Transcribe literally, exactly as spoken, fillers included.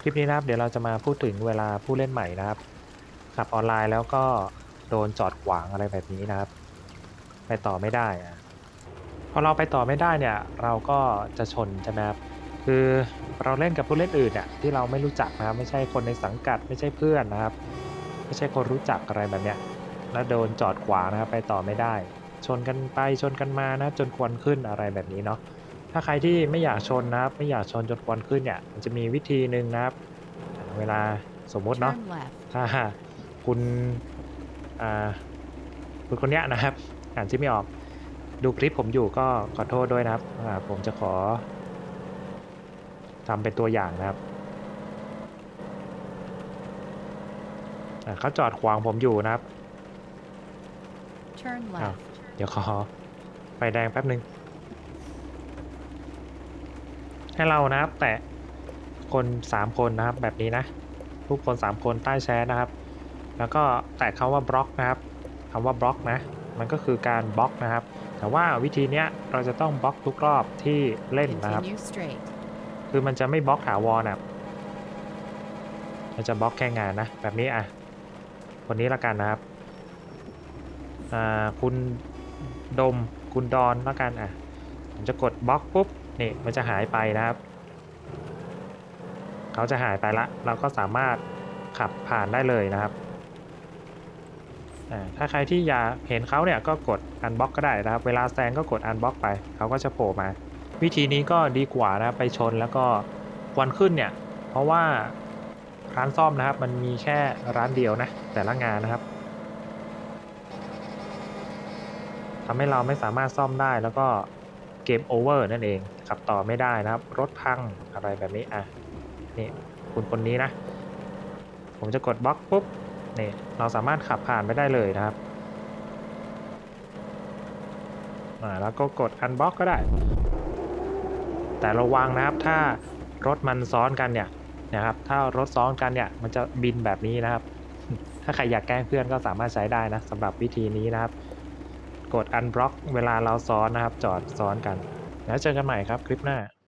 คลิปนี้นะครับเดี๋ยวเราจะมาพูดถึงเวลาผู้เล่นใหม่นะครับขับออนไลน์แล้วก็โดนจอดขวางอะไรแบบนี้นะครับไปต่อไม่ได้อะพอเราไปต่อไม่ได้เนี่ยเราก็จะชนใช่ไหมครับคือเราเล่นกับผู้เล่นอื่นเนี่ยที่เราไม่รู้จักนะครับไม่ใช่คนในสังกัดไม่ใช่เพื่อนนะครับไม่ใช่คนรู้จักอะไรแบบเนี้ยแล้วโดนจอดขวางนะครับไปต่อไม่ได้ชนกันไปชนกันมานะจนควันขึ้นอะไรแบบนี้เนาะ ถ้าใครที่ไม่อยากชนนะครับไม่อยากชนจนควันขึ้นเนี่ยมันจะมีวิธีหนึ่งนะครับอ่าเวลาสมมุติเนาะ Turn left. ถ้าคุณอ่าคุณคนเนี้ยนะครับอ่านชื่อไม่ออกดูคลิปผมอยู่ก็ขอโทษด้วยนะครับอ่าผมจะขอทำเป็นตัวอย่างนะครับอ่าเขาจอดขวางผมอยู่นะครับ Turn อ้าว left. เดี๋ยวขอไฟแดงแป๊บหนึ่งให้เรานะครับแตะคนสามคนนะครับแบบนี้นะทุกคนสามคนใต้แชทนะครับแล้วก็แตะคำว่าบล็อกนะครับคำว่าบล็อกนะมันก็คือการบล็อกนะครับแต่ว่าวิธีเนี้ยเราจะต้องบล็อกทุกรอบที่เล่นนะครับ Continue straight. คือมันจะไม่บล็อกถาวรนะมันจะบล็อกแค่งานนะแบบนี้อ่ะคนนี้ละกันนะครับอ่าคุณดมคุณดอนละกันอ่ะผมจะกดบล็อกปุ๊บนี่มันจะหายไปนะครับเขาจะหายไปละเราก็สามารถขับผ่านได้เลยนะครับอ่าถ้าใครที่อยากเห็นเขาเนี่ยก็กดอันบล็อกก็ได้นะครับเวลาแซงก็กดอันบล็อกไปเขาก็จะโผล่มาวิธีนี้ก็ดีกว่านะไปชนแล้วก็ควันขึ้นเนี่ยเพราะว่าร้านซ่อมนะครับมันมีแค่ร้านเดียวนะแต่ละงานนะครับ ทำให้เราไม่สามารถซ่อมได้แล้วก็เกมโอเวอร์นั่นเองขับต่อไม่ได้นะครับรถพังอะไรแบบนี้อ่ะนี่คุณคนนี้นะผมจะกดบล็อกปุ๊บนี่เราสามารถขับผ่านไปได้เลยนะครับอ่าแล้วก็กดอันบล็อกก็ได้แต่ระวังนะครับถ้ารถมันซ้อนกันเนี่ยนะครับถ้ารถซ้อนกันเนี่ยมันจะบินแบบนี้นะครับถ้าใครอยากแกล้งเพื่อนก็สามารถใช้ได้นะสำหรับวิธีนี้นะครับกดอันบล็อกเวลาเราซ้อนนะครับจอดซ้อนกันแล้วเจอกันใหม่ครับคลิปหน้า